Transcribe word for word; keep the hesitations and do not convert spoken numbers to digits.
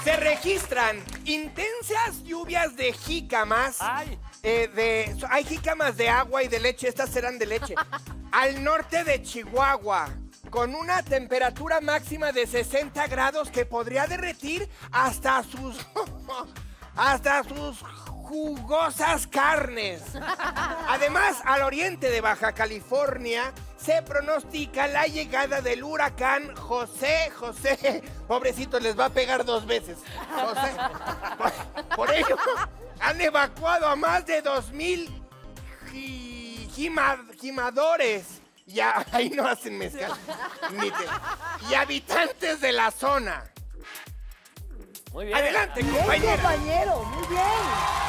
Se registran intensas lluvias de jícamas. Ay. Eh, de, hay jícamas de agua y de leche, estas serán de leche. Al norte de Chihuahua, con una temperatura máxima de sesenta grados que podría derretir hasta sus... hasta sus jugosas carnes. Además, al oriente de Baja California se pronostica la llegada del huracán José. José, pobrecito, les va a pegar dos veces. José. Por, por ello, han evacuado a más de dos mil gimadores. Ya, ahí no hacen mezcal. Ni te, y habitantes de la zona. Muy bien. Adelante, Bien, compañero. compañero, muy bien.